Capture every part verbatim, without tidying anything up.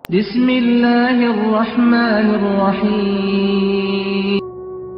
بسم اللہ الرحمن الرحیم.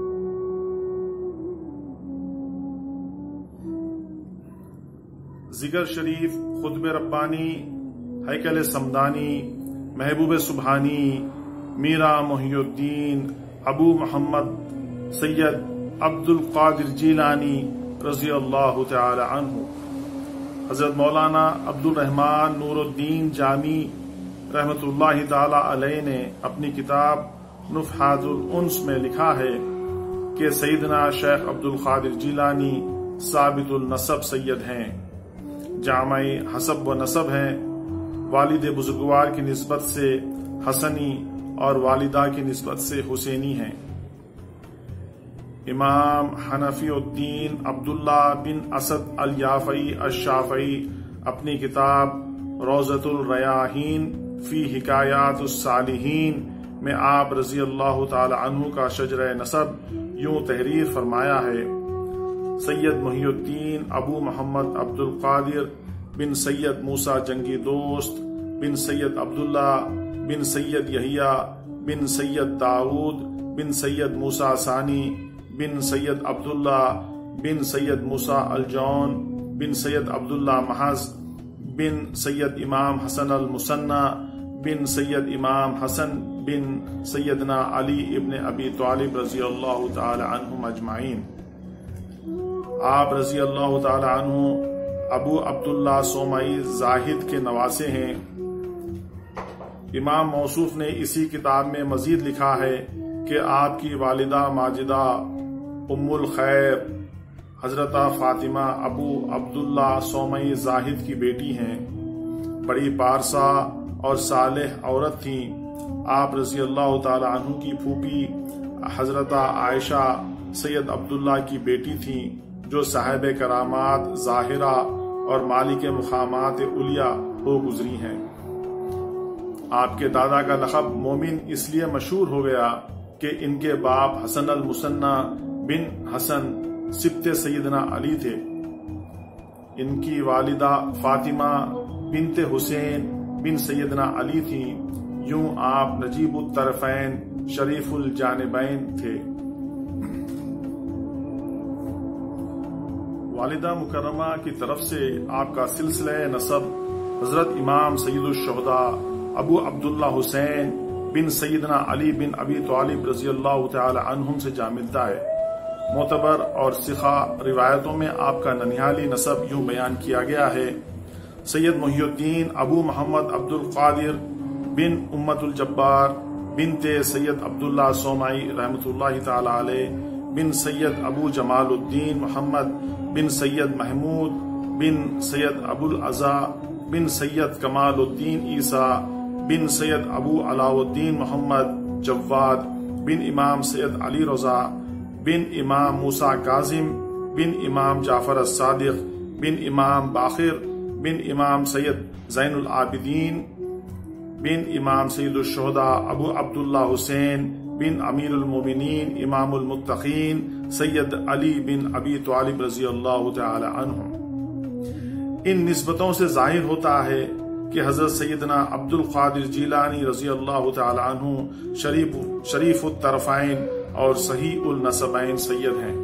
ذکر شریف، خطب ربانی، ہیکل سمدانی، محبوب سبحانی، میرا محی الدین ابو محمد سید عبد القادر جیلانی رضی اللہ تعالی عنہ. حضرت مولانا عبد الرحمن نور الدین جامی رحمت اللہ تعالی علیہ نے اپنی کتاب نفحات الانس میں لکھا ہے کہ سیدنا شیخ عبد القادر جیلانی ثابت النسب سید ہیں، جامع حسب و نسب ہیں، والد بزرگوار کی نسبت سے حسنی اور والدہ کی نسبت سے حسینی ہیں. امام حنفی الدین عبداللہ بن اسد الیافعی الشافعی اپنی کتاب روضۃ الریاحین فی حکایات الصالحین میں آپ رضی اللہ تعالی عنہ کا شجرہ نسب یوں تحریر فرمایا ہے: سید محی الدین ابو محمد عبد القادر بن سید موسیٰ جنگی دوست بن سید عبداللہ بن سید یحییٰ بن سید داؤد بن سید موسیٰ ثانی بن سید عبداللہ بن سید موسیٰ الجون بن سید عبداللہ محض بن سید امام حسن المثنی بن سید امام حسن بن سیدنا علی ابن ابی طالب رضی اللہ تعالی عنہم اجمعین. آپ رضی اللہ تعالی عنہ ابو عبداللہ سومئی زاہد کے نواسے ہیں. امام موصوف نے اسی کتاب میں مزید لکھا ہے کہ آپ کی والدہ ماجدہ ام الخیر حضرت فاطمہ ابو عبداللہ سومئی زاہد کی بیٹی ہیں، بڑی پارسا اور صالح عورت تھیں. آپ رضی اللہ تعالی عنہ کی پھوپھی حضرت عائشہ سید عبداللہ کی بیٹی تھیں، جو صاحب کرامات ظاہرہ اور مالک مقامات علیہ ہو گزری ہیں. آپ کے دادا کا لقب مومن اس لیے مشہور ہو گیا کہ ان کے باپ حسن المثنی بن حسن سبط سیدنا علی تھے. ان کی والدہ فاطمہ بنت حسین بن سیدنا علی تھیں. یوں آپ نجیب الطرفین شریف الجانبین تھے. والدہ مکرمہ کی طرف سے آپ کا سلسلہ نسب حضرت امام سید الشہداء ابو عبداللہ حسین بن سیدنا علی بن ابی طالب رضی اللہ تعالی عنہم سے جا ملتا ہے. معتبر اور ثقہ روایتوں میں آپ کا ننیالی نسب یوں بیان کیا گیا ہے: سید محی الدین ابو محمد عبد القادر بن امت الجبار بنت سید عبداللہ سومئی رحمت اللہ تعالی علیہ بن سید ابو جمال الدین محمد بن سید محمود بن سید ابو العزا بن سید کمال الدین عیسیٰ بن سید ابو علاء الدین محمد جواد بن امام سید علی رضا بن امام موسیٰ کاظم بن امام جعفر الصادق بن امام باقر بن امام سید زین العابدین بن امام سید الشہداء ابو عبداللہ حسین بن امیر المومنین امام المتقین سید علی بن ابی طالب رضی اللہ تعالی عنہ. ان نسبتوں سے ظاہر ہوتا ہے کہ حضرت سیدنا عبد القادر جیلانی رضی اللہ تعالی عنہ شریف شریف الطرفین اور صحیح النسبین سید ہیں.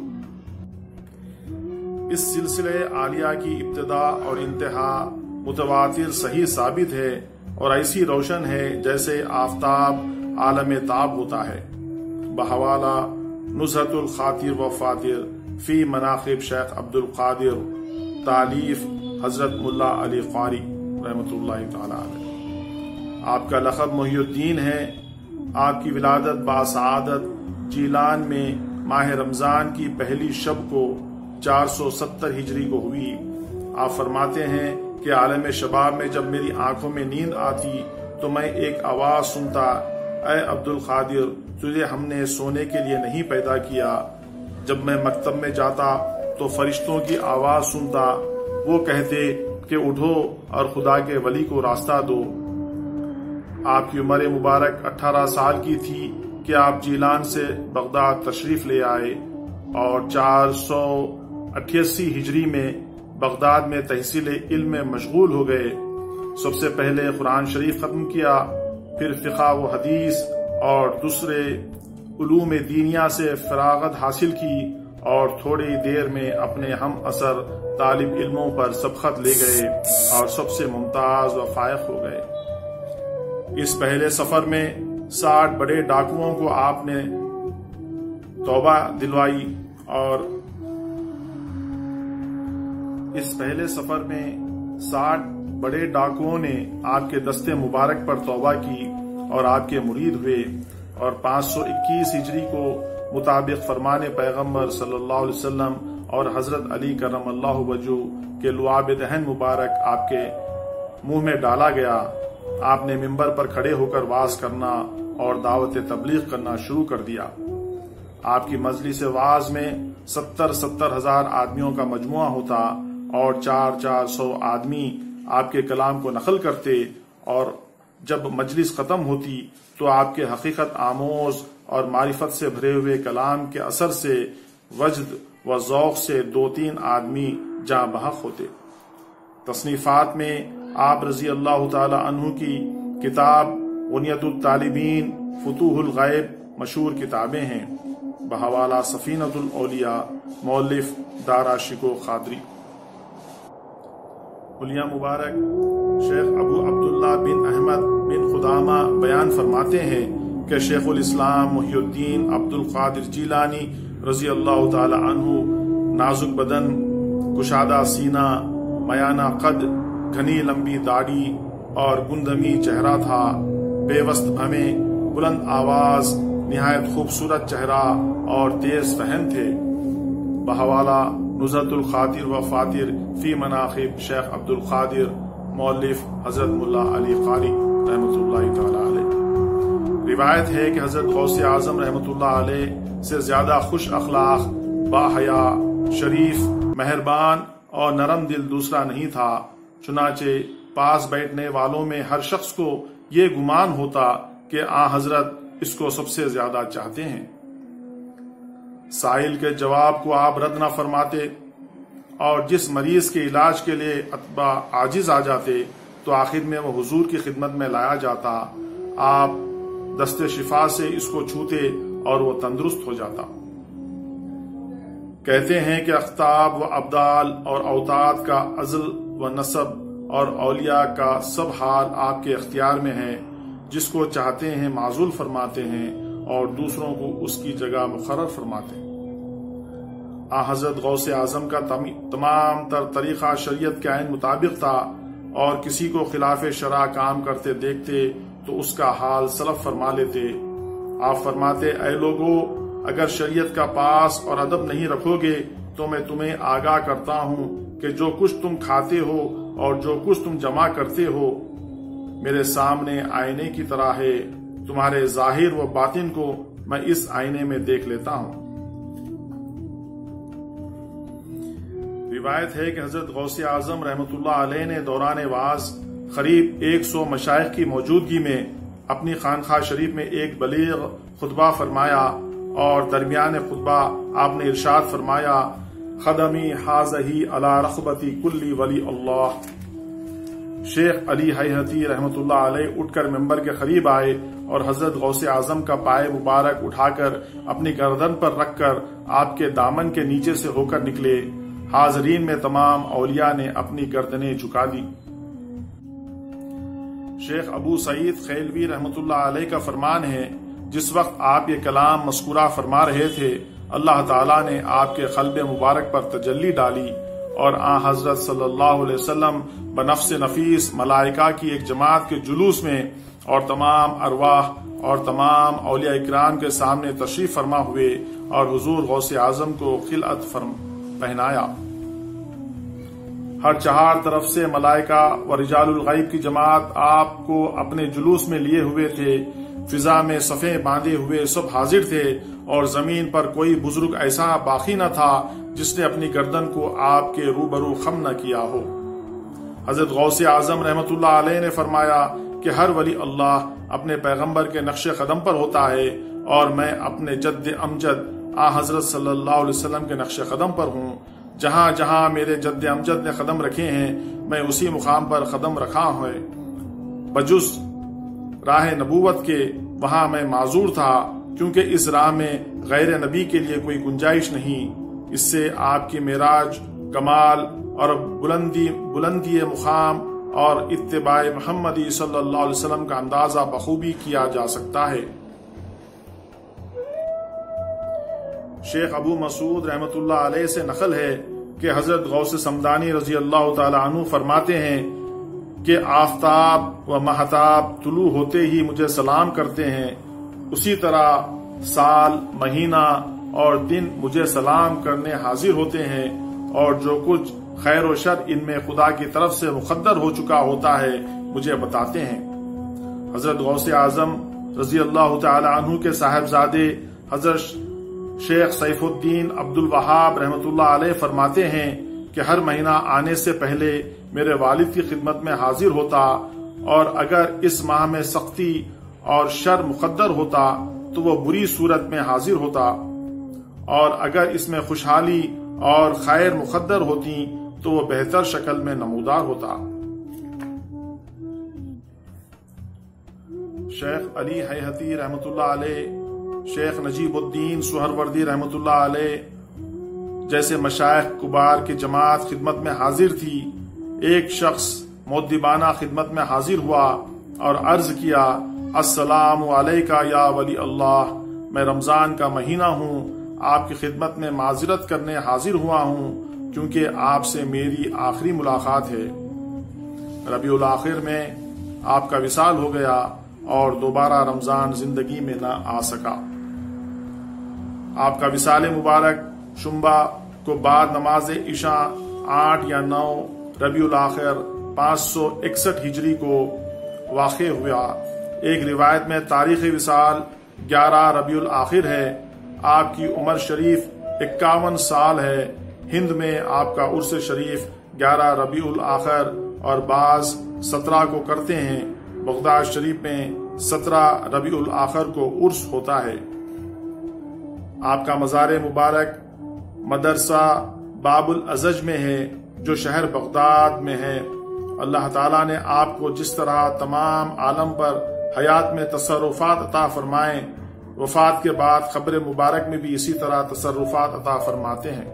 اس سلسلے عالیہ کی ابتدا اور انتہا متواتر صحیح ثابت ہے اور ایسی روشن ہے جیسے آفتاب عالم تاب ہوتا ہے. بحوالہ نزہۃ الخاطر و فاتر فی مناقب شیخ عبد القادر، تالیف حضرت ملا علی قاری رحمت اللہ تعالی علیہ. آپ کا لقب محی الدین ہے. آپ کی ولادت باسعادت جیلان میں ماہ رمضان کی پہلی شب کو چار سو ستر ہجری کو ہوئی. آپ فرماتے ہیں کہ عالم شباب میں جب میری آنکھوں میں نیند آتی تو میں ایک آواز سنتا: اے عبد القادر، تجھے ہم نے سونے کے لیے نہیں پیدا کیا. جب میں مکتب میں جاتا تو فرشتوں کی آواز سنتا، وہ کہتے کہ اٹھو اور خدا کے ولی کو راستہ دو. آپ کی عمر مبارک اٹھارہ سال کی تھی کہ آپ جیلان سے بغداد تشریف لے آئے اور چار سو اٹھاسی ہجری میں بغداد میں تحصیل علم میں مشغول ہو گئے. سب سے پہلے قرآن شریف ختم کیا، پھر فقہ و حدیث اور دوسرے علوم دینیہ سے فراغت حاصل کی، اور تھوڑی دیر میں اپنے ہم اثر طالب علموں پر سبقت لے گئے اور سب سے ممتاز و فائق ہو گئے۔ اس پہلے سفر میں ساٹھ بڑے ڈاکوؤں کو آپ نے توبہ دلوائی، اور اس پہلے سفر میں ساٹھ بڑے ڈاکوؤں نے آپ کے دستے مبارک پر توبہ کی اور آپ کے مرید ہوئے، اور پانچ سو اکیس ہجری کو مطابق فرمان پیغمبر صلی اللہ علیہ وسلم اور حضرت علی کرم اللہ وجہہ کے لعاب دہن مبارک آپ کے منہ میں ڈالا گیا۔ آپ نے منبر پر کھڑے ہو کر وعظ کرنا اور دعوت تبلیغ کرنا شروع کر دیا۔ آپ کی مجلس وعظ میں ستر ستر ہزار آدمیوں کا مجموعہ ہوتا، اور چار چار سو آدمی آپ کے کلام کو نقل کرتے، اور جب مجلس ختم ہوتی تو آپ کے حقیقت آموز اور معرفت سے بھرے ہوئے کلام کے اثر سے وجد و ذوق سے دو تین آدمی جاں بحق ہوتے۔ تصنیفات میں آپ رضی اللہ تعالی عنہ کی کتاب غنیت الطالبین، فتوح الغیب مشہور کتابیں ہیں، بحوالہ سفینۃ الاولیاء، مؤلف دارا شکو قادری۔ اولیاء مبارک شیخ ابو عبداللہ بن احمد بن خدامہ بیان فرماتے ہیں کہ شیخ الاسلام محی الدین عبد القادر جیلانی رضی اللہ تعالی عنہ نازک بدن، کشادہ سینہ، میانہ قد، گھنی لمبی داڑھی اور گندمی چہرہ تھا، بے وسط بھمیں، بلند آواز، نہایت خوبصورت چہرہ اور تیز فہم تھے۔ بحوالہ نزہۃ الخاطر و فاتر فی مناقب شیخ عبد القادر، مؤلف حضرت ملا علی قاری رحمۃ اللہ تعالی علیہ۔ روایت ہے کہ حضرت غوث اعظم رحمۃ اللہ علیہ سے زیادہ خوش اخلاق، باحیا، شریف، مہربان اور نرم دل دوسرا نہیں تھا، چنانچہ پاس بیٹھنے والوں میں ہر شخص کو یہ گمان ہوتا کہ آن حضرت اس کو سب سے زیادہ چاہتے ہیں۔ سائل کے جواب کو آپ رد نہ فرماتے، اور جس مریض کے علاج کے لیے اتباع عاجز آ جاتے تو آخر میں وہ حضور کی خدمت میں لایا جاتا، آپ دست شفا سے اس کو چھوتے اور وہ تندرست ہو جاتا۔ کہتے ہیں کہ اقطاب و ابدال اور اوتاد کا عزل و نسب اور اولیاء کا سب حال آپ کے اختیار میں ہے، جس کو چاہتے ہیں معزول فرماتے ہیں اور دوسروں کو اس کی جگہ مقرر فرماتے ہیں۔ آن حضرت غوث اعظم کا تمام تر طریقہ شریعت کے عین مطابق تھا، اور کسی کو خلاف شرع کام کرتے دیکھتے تو اس کا حال سلف فرما لیتے۔ آپ فرماتے، اے لوگو، اگر شریعت کا پاس اور ادب نہیں رکھو گے تو میں تمہیں آگاہ کرتا ہوں کہ جو کچھ تم کھاتے ہو اور جو کچھ تم جمع کرتے ہو میرے سامنے آئینے کی طرح ہے، تمہارے ظاہر و باطن کو میں اس آئینے میں دیکھ لیتا ہوں۔ روایت ہے کہ حضرت غوث اعظم رحمۃ اللہ علیہ نے دوران وعظ قریب ایک سو مشائخ کی موجودگی میں اپنی خانقاہ شریف میں ایک بلیغ خطبہ فرمایا، اور درمیان خطبہ آپ نے ارشاد فرمایا، خدمی حاضہی علی رغبتی کلی ولی اللہ۔ شیخ علی حیحتی رحمۃ اللہ علیہ اٹھ کر ممبر کے قریب آئے اور حضرت غوث اعظم کا پائے مبارک اٹھا کر اپنی گردن پر رکھ کر آپ کے دامن کے نیچے سے ہو کر نکلے۔ حاضرین میں تمام اولیاء نے اپنی گردنیں جھکا دی۔ شیخ ابو سعید خیلوی رحمۃ اللہ علیہ کا فرمان ہے، جس وقت آپ یہ کلام مذکورہ فرما رہے تھے، اللہ تعالیٰ نے آپ کے قلب مبارک پر تجلی ڈالی، اور آن حضرت صلی اللہ علیہ وسلم بنفس نفیس ملائکہ کی ایک جماعت کے جلوس میں اور تمام ارواح اور تمام اولیاء اکرام کے سامنے تشریف فرما ہوئے اور حضور غوث اعظم کو خلعت فرم پہنایا۔ ہر چہار طرف سے ملائکہ و رجال الغیب کی جماعت آپ کو اپنے جلوس میں لیے ہوئے تھے، فضا میں صفیں باندھے ہوئے سب حاضر تھے، اور زمین پر کوئی بزرگ ایسا باقی نہ تھا جس نے اپنی گردن کو آپ کے روبرو خم نہ کیا ہو۔ حضرت غوث اعظم رحمۃ اللہ علیہ نے فرمایا کہ ہر ولی اللہ اپنے پیغمبر کے نقش قدم پر ہوتا ہے، اور میں اپنے جد امجد آن حضرت صلی اللہ علیہ وسلم کے نقش قدم پر ہوں۔ جہاں جہاں میرے جد امجد نے قدم رکھے ہیں میں اسی مقام پر قدم رکھا ہے، بجز راہ نبوت کے وہاں میں معذور تھا، کیونکہ اس راہ میں غیر نبی کے لیے کوئی گنجائش نہیں۔ اس سے آپ کی معراج، کمال اور بلندی بلندی مقام اور اتباع محمدی صلی اللہ علیہ وسلم کا اندازہ بخوبی کیا جا سکتا ہے۔ شیخ ابو مسعود رحمۃ اللہ علیہ سے نقل ہے کہ حضرت غوث سمدانی رضی اللہ تعالی عنہ فرماتے ہیں کہ آفتاب و مہتاب طلوع ہوتے ہی مجھے سلام کرتے ہیں، اسی طرح سال، مہینہ اور دن مجھے سلام کرنے حاضر ہوتے ہیں، اور جو کچھ خیر و شر ان میں خدا کی طرف سے مقدر ہو چکا ہوتا ہے مجھے بتاتے ہیں۔ حضرت غوث اعظم رضی اللہ تعالی عنہ کے صاحبزادے حضرت شیخ سیف الدین عبد الوہاب رحمۃ اللہ علیہ فرماتے ہیں کہ ہر مہینہ آنے سے پہلے میرے والد کی خدمت میں حاضر ہوتا، اور اگر اس ماہ میں سختی اور شر مقدر ہوتا تو وہ بری صورت میں حاضر ہوتا، اور اگر اس میں خوشحالی اور خیر مقدر ہوتی تو وہ بہتر شکل میں نمودار ہوتا۔ شیخ علی حیحتی رحمۃ اللہ علیہ، شیخ نجیب الدین سہروردی رحمۃ اللہ علیہ جیسے مشائخ کبار کی جماعت خدمت میں حاضر تھی۔ ایک شخص مؤدبانہ خدمت میں حاضر ہوا اور عرض کیا، السلام علیکہ یا ولی اللہ، میں رمضان کا مہینہ ہوں، آپ کی خدمت میں معذرت کرنے حاضر ہوا ہوں کیونکہ آپ سے میری آخری ملاقات ہے۔ ربیع الاخر میں آپ کا وصال ہو گیا اور دوبارہ رمضان زندگی میں نہ آ سکا۔ آپ کا وصال مبارک شنبہ کو بعد نماز عشاء آٹھ یا نو ربیع الاخر پانچ سو اکسٹھ ہجری کو واقع ہوا۔ ایک روایت میں تاریخ وصال گیارہ ربیع الاخر ہے۔ آپ کی عمر شریف اکاون سال ہے۔ ہند میں آپ کا عرس شریف گیارہ ربیع الاخر اور بعض سترہ کو کرتے ہیں۔ بغداد شریف میں سترہ ربیع الاخر کو عرس ہوتا ہے۔ آپ کا مزار مبارک مدرسہ باب الازج میں ہے جو شہر بغداد میں ہے۔ اللہ تعالیٰ نے آپ کو جس طرح تمام عالم پر حیات میں تصرفات عطا فرمائے، وفات کے بعد قبر مبارک میں بھی اسی طرح تصرفات عطا فرماتے ہیں۔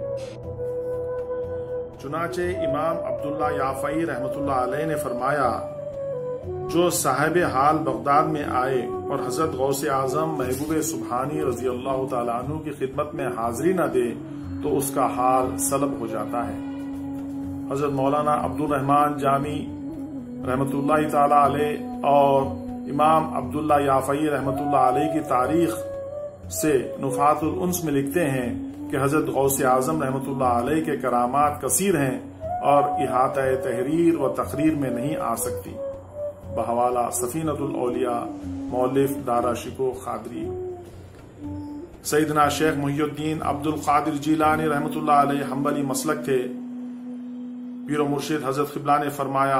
چنانچہ امام عبداللہ یافعی رحمۃ اللہ علیہ نے فرمایا، جو صاحب حال بغداد میں آئے اور حضرت غوث اعظم محبوب سبحانی رضی اللہ تعالیٰ عنہ کی خدمت میں حاضری نہ دے تو اس کا حال سلب ہو جاتا ہے۔ حضرت مولانا عبد الرحمن جامی رحمۃ اللہ تعالیٰ علیہ اور امام عبداللہ یافعی رحمۃ اللہ علیہ کی تاریخ سے نفحات الانس میں لکھتے ہیں کہ حضرت غوث اعظم رحمۃ اللہ علیہ کے کرامات کثیر ہیں اور احاطہ تحریر و تقریر میں نہیں آ سکتی۔ بحوالہ سفینۃ الاولیاء، مؤلف دارا شکوہ قادری۔ سیدنا شیخ محی الدین عبد القادر جیلانی رحمۃ اللہ علیہ حنبلی مسلک تھے۔ پیر و مرشد حضرت قبلہ نے فرمایا،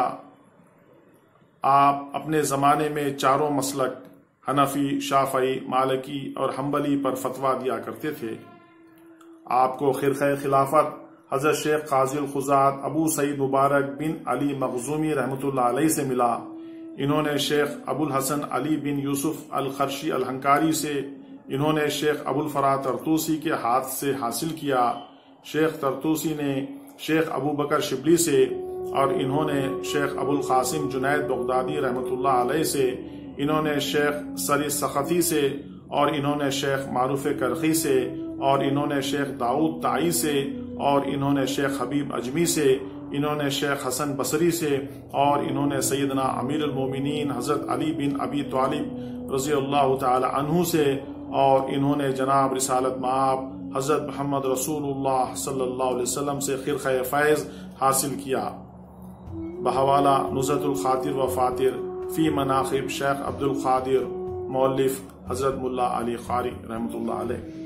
آپ اپنے زمانے میں چاروں مسلک حنفی، شافعی، مالکی اور حنبلی پر فتویٰ دیا کرتے تھے۔ آپ کو خرقہ خلافت حضرت شیخ قاضی القضات ابو سعید مبارک بن علی مخزومی رحمۃ اللہ علیہ سے ملا۔ انہوں نے شیخ ابو الحسن علی بن یوسف الخرشی الہنکاری سے، انہوں نے شیخ ابو الفرا ترتوسی کے ہاتھ سے حاصل کیا۔ شیخ ترتوسی نے شیخ ابو بکر شبلی سے، اور انہوں نے شیخ ابو القاسم جنید بغدادی رحمۃ اللہ علیہ سے، انہوں نے شیخ سری سختی سے، اور انہوں نے شیخ معروف کرخی سے، اور انہوں نے شیخ داؤد تائی سے، اور انہوں نے شیخ حبیب اجمی سے، انہوں نے شیخ حسن بصری سے، اور انہوں نے سیدنا امیر المومنین حضرت علی بن ابی طالب رضی اللہ تعالی عنہ سے، اور انہوں نے جناب رسالت مآب حضرت محمد رسول اللہ صلی اللہ علیہ وسلم سے خرقہ فیض حاصل کیا۔ بحوالہ نزہۃ الخاطر و فاتر فی مناقب شیخ عبد القادر، مؤلف حضرت ملا علی قاری رحمۃ اللہ علیہ۔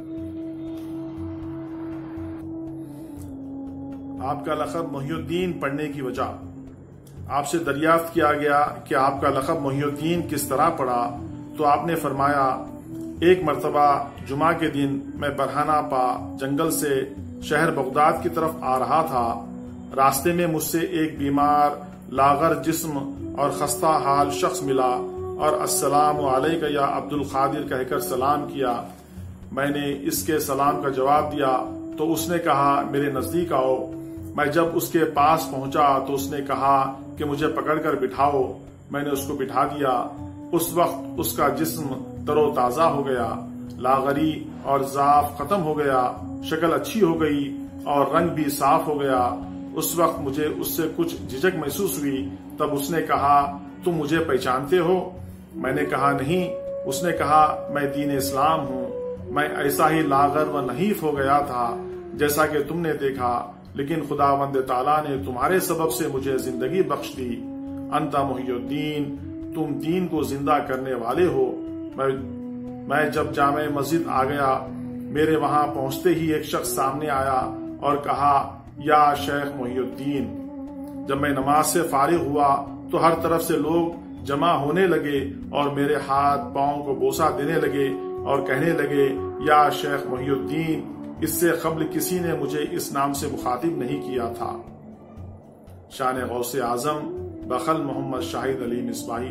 آپ کا لقب محی الدین پڑھنے کی وجہ۔ آپ سے دریافت کیا گیا کہ آپ کا لقب محی الدین کس طرح پڑا، تو آپ نے فرمایا، ایک مرتبہ جمعہ کے دن میں برہنہ پا جنگل سے شہر بغداد کی طرف آ رہا تھا، راستے میں مجھ سے ایک بیمار لاغر جسم اور خستہ حال شخص ملا اور السلام علیکم یا عبد القادر کہہ کر سلام کیا۔ میں نے اس کے سلام کا جواب دیا تو اس نے کہا میرے نزدیک آؤ۔ میں جب اس کے پاس پہنچا تو اس نے کہا کہ مجھے پکڑ کر بٹھاؤ۔ میں نے اس کو بٹھا دیا۔ اس وقت اس کا جسم تر و تازہ ہو گیا، لاغری اور ضعف ختم ہو گیا، شکل اچھی ہو گئی اور رنگ بھی صاف ہو گیا۔ اس وقت مجھے اس سے کچھ جھجک محسوس ہوئی۔ تب اس نے کہا تم مجھے پہچانتے ہو؟ میں نے کہا نہیں۔ اس نے کہا میں دین اسلام ہوں۔ میں ایسا ہی لاغر و نحیف ہو گیا تھا جیسا کہ تم نے دیکھا، لیکن خداوند تعالیٰ نے تمہارے سبب سے مجھے زندگی بخش دی۔ انت محی الدین، تم دین کو زندہ کرنے والے ہو۔ میں میں جب جامع مسجد آ گیا، میرے وہاں پہنچتے ہی ایک شخص سامنے آیا اور کہا یا شیخ محی الدین۔ جب میں نماز سے فارغ ہوا تو ہر طرف سے لوگ جمع ہونے لگے اور میرے ہاتھ پاؤں کو بوسہ دینے لگے اور کہنے لگے یا شیخ محی الدین۔ اس سے قبل کسی نے مجھے اس نام سے مخاطب نہیں کیا تھا۔ شان غوث اعظم بخل محمد شاہد علی مصباحی۔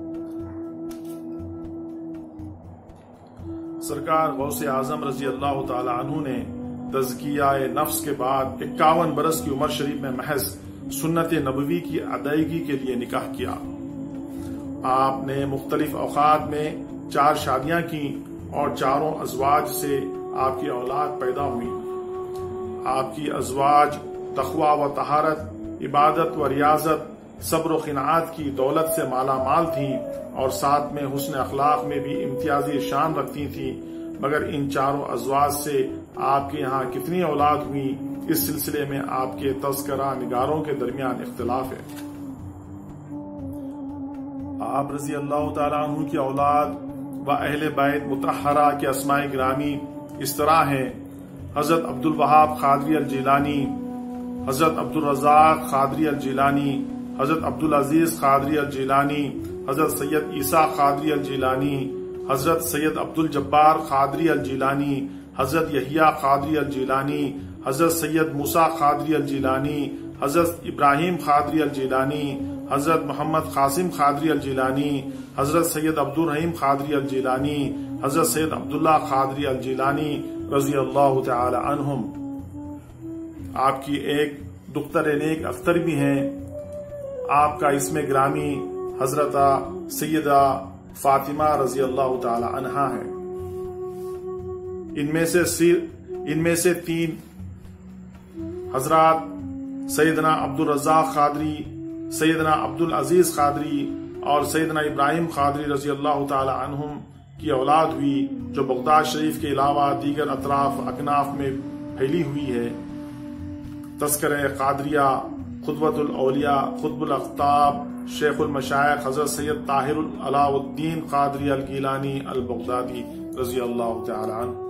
سرکار غوث اعظم رضی اللہ تعالی عنہ نے تزکیہ نفس کے بعد اکاون برس کی عمر شریف میں محض سنت نبوی کی ادائیگی کے لیے نکاح کیا۔ آپ نے مختلف اوقات میں چار شادیاں کی اور چاروں ازواج سے آپ کی اولاد پیدا ہوئی۔ آپ کی ازواج تقوی و طہارت، عبادت و ریاضت، صبر و قناعت کی دولت سے مالا مال تھیں اور ساتھ میں حسن اخلاق میں بھی امتیازی شان رکھتی تھیں، مگر ان چاروں ازواج سے آپ کے یہاں کتنی اولاد ہوئی، اس سلسلے میں آپ کے تذکرہ نگاروں کے درمیان اختلاف ہے۔ آپ رضی اللہ تعالیٰ عنہ کی اولاد و اہل بیت مطہرہ کے اسماء گرامی اس طرح ہیں: حضرت عبد الوہاب قادری الجیلانی، حضرت عبد الرزاق قادری الجیلانی، حضرت عبد العزیز قادری الجیلانی، حضرت سید عیسیٰ قادری الجیلانی، حضرت سید عبد الجبار قادری الجیلانی، حضرت یحییٰ قادری الجیلانی، حضرت سید موسیٰ قادری الجیلانی، حضرت ابراہیم قادری الجیلانی، حضرت محمد قاسم قادری الجیلانی، حضرت سید عبد الرحیم قادری الجیلانی، حضرت سید عبداللہ قادری الجیلانی رضی اللہ تعالی عنہم۔ آپ کی ایک دختر نیک اختر بھی ہیں۔ آپ کا اسم گرامی حضرت سیدہ فاطمہ رضی اللہ تعالی عنہا ہے۔ ان میں سے ان میں سے تین حضرات سیدنا عبد الرزاق قادری، سیدنا عبد العزیز قادری اور سیدنا ابراہیم قادری رضی اللہ تعالی عنہم کی اولاد ہوئی، جو بغداد شریف کے علاوہ دیگر اطراف اکناف میں پھیلی ہوئی ہے۔ تذکرہ قادریہ قدوۃ الاولیاء قطب الاقطاب شیخ المشائخ حضرت سید طاہر علاء الدین قادری الگیلانی البغدادی رضی اللہ تعالی عنہ۔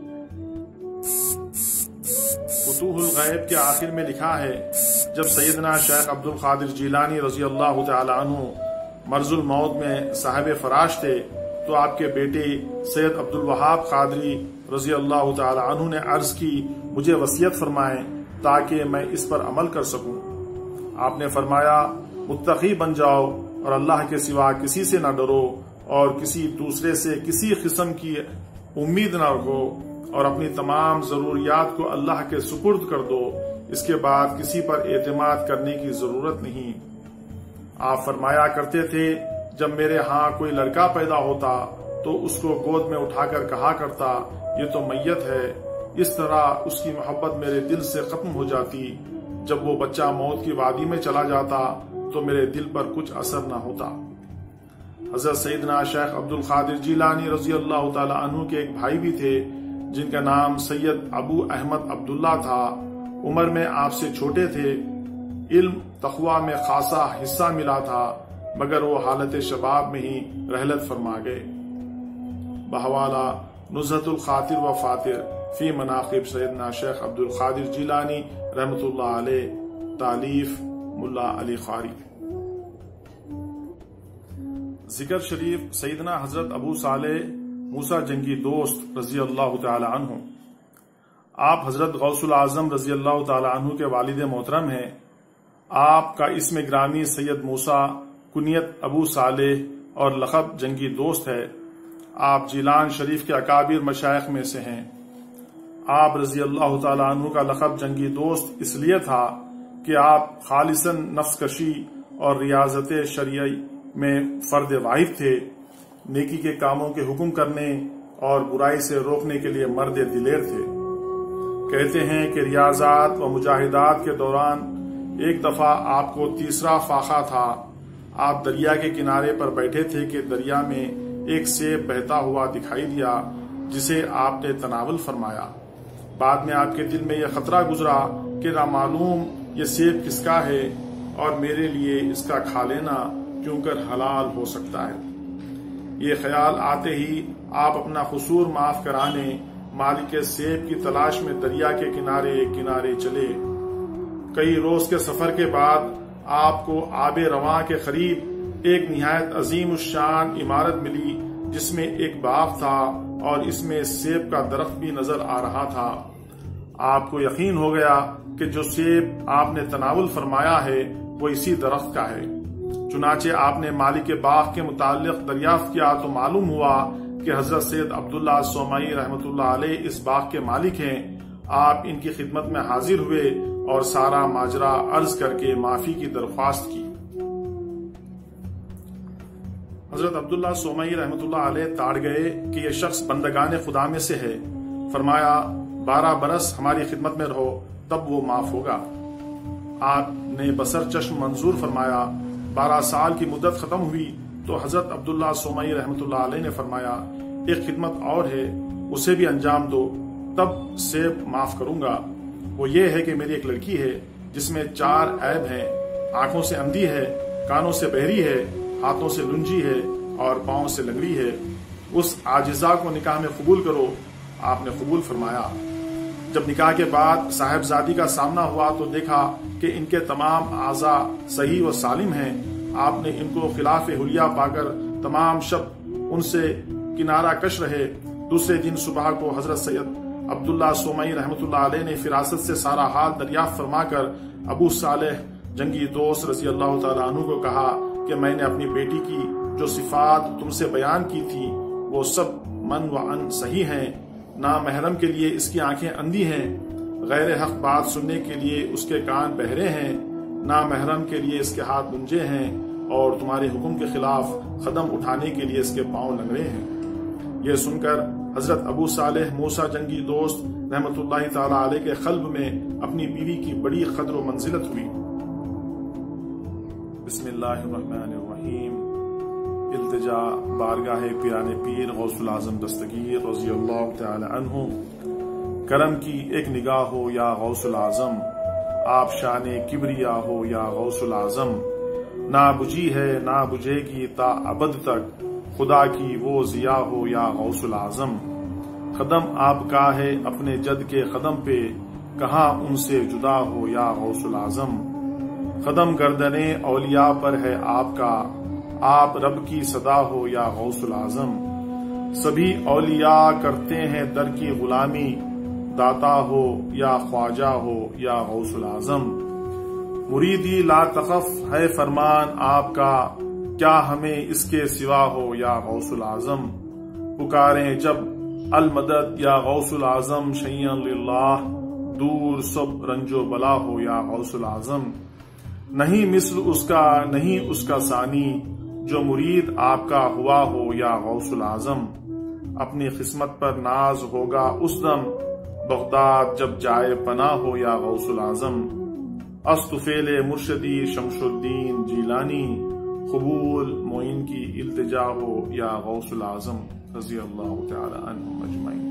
فتوح الغیب کے آخر میں لکھا ہے جب سیدنا شیخ عبد القادر جیلانی رضی اللہ تعالی عنہ مرض الموت میں صاحب فراش تھے تو آپ کے بیٹے سید عبد الوہاب قادری رضی اللہ تعالی عنہ نے عرض کی مجھے وصیت فرمائیں تاکہ میں اس پر عمل کر سکوں۔ آپ نے فرمایا متقی بن جاؤ اور اللہ کے سوا کسی سے نہ ڈرو اور کسی دوسرے سے کسی قسم کی امید نہ رکھو اور اپنی تمام ضروریات کو اللہ کے سپرد کر دو، اس کے بعد کسی پر اعتماد کرنے کی ضرورت نہیں۔ آپ فرمایا کرتے تھے جب میرے ہاں کوئی لڑکا پیدا ہوتا تو اس کو گود میں اٹھا کر کہا کرتا یہ تو میت ہے، اس طرح اس کی محبت میرے دل سے ختم ہو جاتی۔ جب وہ بچہ موت کی وادی میں چلا جاتا تو میرے دل پر کچھ اثر نہ ہوتا۔ حضرت سیدنا شیخ عبد القادر جیلانی رضی اللہ تعالی عنہ کے ایک بھائی بھی تھے جن کا نام سید ابو احمد عبداللہ تھا۔ عمر میں آپ سے چھوٹے تھے، علم تقوی میں خاصا حصہ ملا تھا، مگر وہ حالت شباب میں ہی رحلت فرما گئے۔ بحوالہ نزہت الخاطر و فاتر فی مناقب سیدنا شیخ عبد القادر جیلانی رحمت اللہ علیہ، تالیف ملا علی قاری۔ ذکر شریف سیدنا حضرت ابو صالح موسیٰ جنگی دوست رضی اللہ تعالی عنہ۔ آپ حضرت غوث العظم رضی اللہ تعالی عنہ کے والد محترم ہیں۔ آپ کا اسم گرامی سید موسیٰ، کنیت ابو صالح اور لقب جنگی دوست ہے۔ آپ جیلان شریف کے اکابر مشائخ میں سے ہیں۔ آپ رضی اللہ تعالی عنہ کا لقب جنگی دوست اس لیے تھا کہ آپ خالصاً نفس کشی اور ریاضت شرعی میں فرد واحد تھے، نیکی کے کاموں کے حکم کرنے اور برائی سے روکنے کے لیے مرد دلیر تھے۔ کہتے ہیں کہ ریاضات و مجاہدات کے دوران ایک دفعہ آپ کو تیسرا فاقہ تھا۔ آپ دریا کے کنارے پر بیٹھے تھے کہ دریا میں ایک سیب بہتا ہوا دکھائی دیا، جسے آپ نے تناول فرمایا۔ بعد میں آپ کے دل میں یہ خطرہ گزرا کہ نامعلوم یہ سیب کس کا ہے اور میرے لیے اس کا کھا لینا کیوں کر حلال ہو سکتا ہے۔ یہ خیال آتے ہی آپ اپنا قصور معاف کرانے مالک سیب کی تلاش میں دریا کے کنارے کنارے چلے۔ کئی روز کے سفر کے بعد آپ کو آب رواں کے قریب ایک نہایت عظیم الشان عمارت ملی، جس میں ایک باغ تھا اور اس میں سیب کا درخت بھی نظر آ رہا تھا۔ آپ کو یقین ہو گیا کہ جو سیب آپ نے تناول فرمایا ہے وہ اسی درخت کا ہے۔ چنانچہ آپ نے مالک باغ کے متعلق دریافت کیا تو معلوم ہوا کہ حضرت سید عبداللہ سومئی رحمۃ اللہ علیہ اس باغ کے مالک ہیں۔ آپ ان کی خدمت میں حاضر ہوئے اور سارا ماجرا عرض کر کے معافی کی درخواست کی۔ حضرت عبداللہ سومئی رحمۃ اللہ علیہ تاڑ گئے کہ یہ شخص بندگان خدا میں سے ہے۔ فرمایا بارہ برس ہماری خدمت میں رہو تب وہ معاف ہوگا۔ آپ نے بصر چشم منظور فرمایا۔ بارہ سال کی مدت ختم ہوئی تو حضرت عبداللہ سومئی رحمۃ اللہ علیہ نے فرمایا ایک خدمت اور ہے، اسے بھی انجام دو تب سیب معاف کروں گا۔ وہ یہ ہے کہ میری ایک لڑکی ہے جس میں چار عیب ہیں، آنکھوں سے اندھی ہے، کانوں سے بہری ہے، ہاتھوں سے لنجی ہے اور پاؤں سے لنگڑی ہے۔ اس عاجزہ کو نکاح میں قبول کرو۔ آپ نے قبول فرمایا۔ جب نکاح کے بعد صاحبزادی کا سامنا ہوا تو دیکھا کہ ان کے تمام اعضاء صحیح و سالم ہیں۔ آپ نے ان کو خلاف حلیہ پا کر تمام شب ان سے کنارہ کش رہے۔ دوسرے دن صبح کو حضرت سید عبداللہ سومئی رحمۃ اللہ علیہ نے فراست سے سارا حال دریافت فرما کر ابو صالح جنگی دوست رضی اللہ تعالیٰ عنہ کو کہا کہ میں نے اپنی بیٹی کی جو صفات تم سے بیان کی تھی وہ سب من و ان صحیح ہیں۔ نامحرم کے لیے اس کی آنکھیں اندھی ہیں، غیر حق بات سننے کے لیے اس کے کان بہرے ہیں، نامحرم کے لیے اس کے ہاتھ گنجے ہیں اور تمہارے حکم کے خلاف قدم اٹھانے کے لیے اس کے پاؤں لنگڑے ہیں۔ یہ سن کر حضرت ابو صالح موسیٰ جنگی دوست رحمت اللہ تعالی علیہ کے قلب میں اپنی بیوی کی بڑی قدر و منزلت ہوئی۔ بسم اللہ الرحمن الرحیم۔ التجا بارگاہ پیران پیر غوث العظم دستگیر رضی اللہ تعالی عنہ۔ کرم کی ایک نگاہ ہو یا غوث العظم، آپ شان کبریا ہو یا غوث العظم۔ نہ بجھی ہے نہ بجھے گی تا ابد تک، خدا کی وہ ضیا ہو یا غوث العظم۔ قدم آپ کا ہے اپنے جد کے قدم پہ، کہاں ان سے جدا ہو یا غوث العظم۔ قدم گردنے اولیاء پر ہے آپ کا، آپ رب کی صدا ہو یا غوث العظم۔ سبھی اولیاء کرتے ہیں در کی غلامی، داتا ہو یا خواجہ ہو یا غوث العظم۔ مریدی لا تخف ہے فرمان آپ کا، کیا ہمیں اس کے سوا ہو یا غوث العظم۔ پکاریں جب المدد یا غوث العظم، شیئا للہ دور سب رنج و بلا ہو یا غوث العظم۔ نہیں مثل اس کا نہیں اس کا ثانی، جو مرید آپ کا ہوا ہو یا غوث العظم۔ اپنی قسمت پر ناز ہوگا اس دم، بغداد جب جائے پناہ ہو یا غوث العظم۔ استفیل مرشدی شمس الدین جیلانی، قبول معین کی التجا ہو یا غوث العظم رضی اللہ تعالی عنہم اجمعین۔